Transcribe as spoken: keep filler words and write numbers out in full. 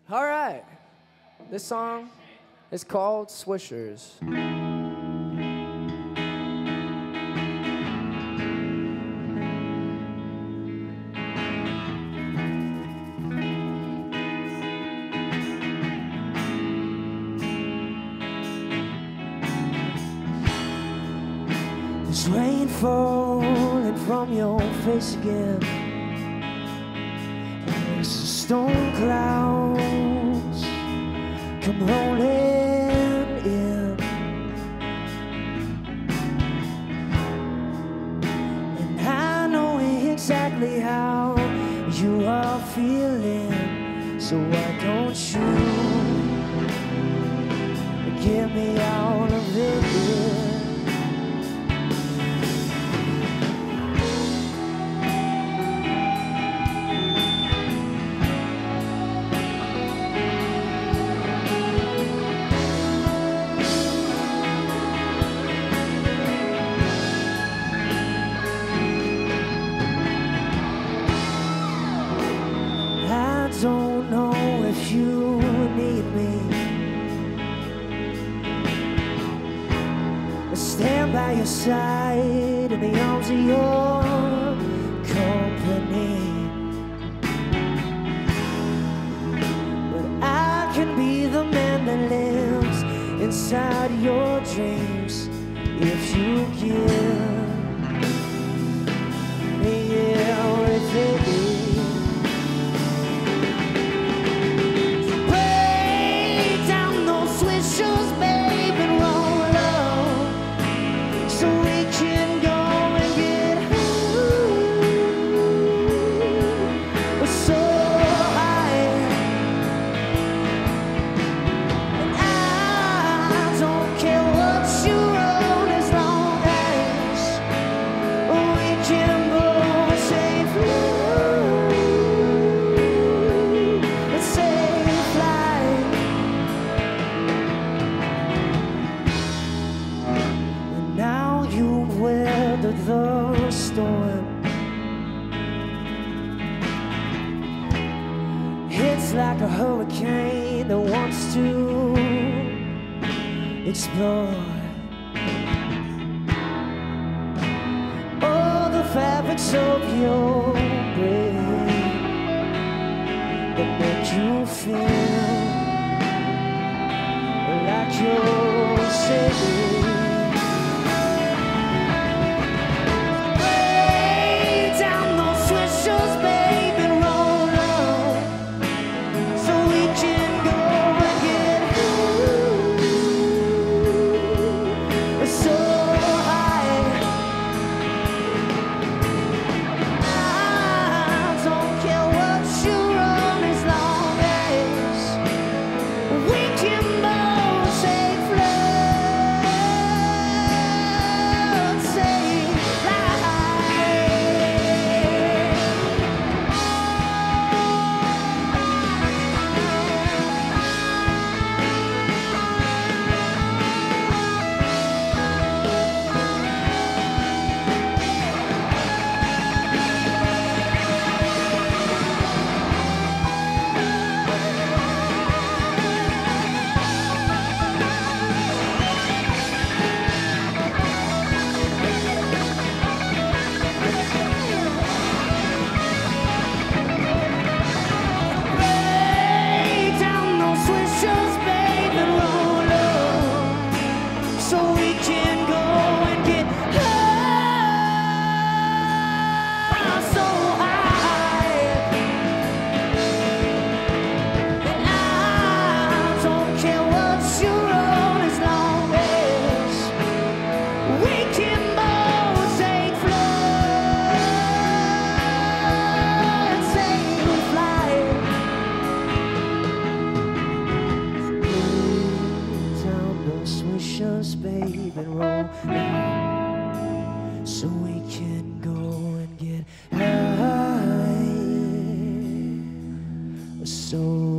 All right. This song is called Swishers. There's rain falling from your face again, and there's storm clouds come rolling in, and I know exactly how you are feeling, so why don't you get me out of it? Don't know if you need me. I stand by your side in the arms of your company, but I can be the man that lives inside your dreams if you give me everything. The storm, it's like a hurricane that wants to explode. All the fabrics of your brain that make you feel like you're safe. Swishers, babe, and roll so we can go and get high. So